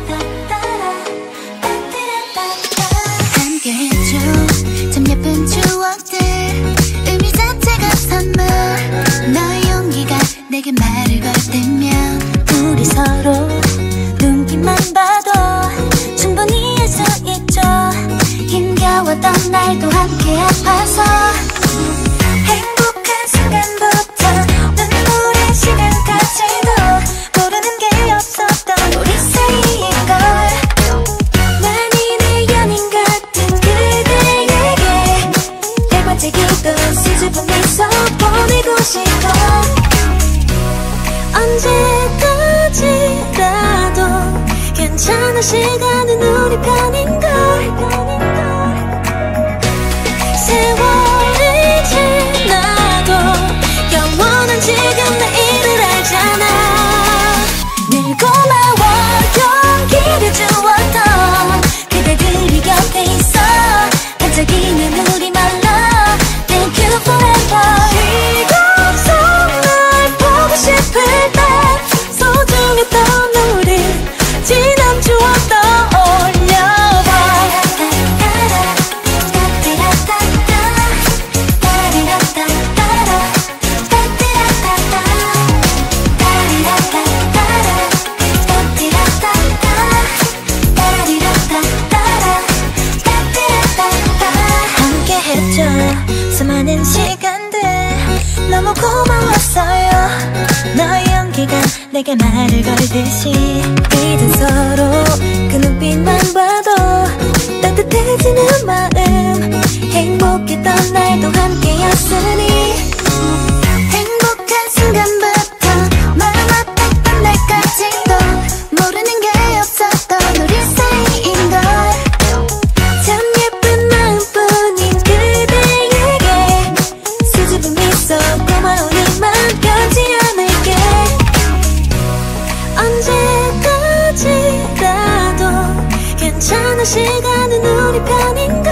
함께해줘 참 예쁜 추억들 의미 자체가 선물 너의 용기가 내게 말을 걸 때면 우리 서로 눈빛만 봐도 충분히 할 수 있죠 힘겨웠던 날도 함께 아파서 행복한 순간부터 눈물의 시간까지도 모르는 게 없었던 우리 사이인걸 많이 내 연인 같은 그대에게 100번째 기도 수줍은 미소 보내고 싶어 언제까지라도 괜찮아 시간은 우리 편인걸 세월이 지나도 영원한 지금 내일을 알잖아 늘 고마워 용기를 주었던 그대들이 곁에 있어 반짝이는 우리 말로 Thank you forever 지금서 날 보고 싶을 때 소중했던 우리 지난 추억 떠올려봐 함께했죠 수많은 시간들 너무 고마웠어요 너의 용기가 내게 말을 걸듯이 이젠 서로 그 눈빛만 봐도 따뜻해지는 마음 행복했던 날도 함께였으니 행복한 순간부터 마음 아팠던 날까지도 모르는 게 없었던 우리 사이인걸 참 예쁜 마음뿐인 그대에게 수줍은 미소 고마운 이만 변치 않을게 언제까지라도 괜찮아 시간은 우리 편인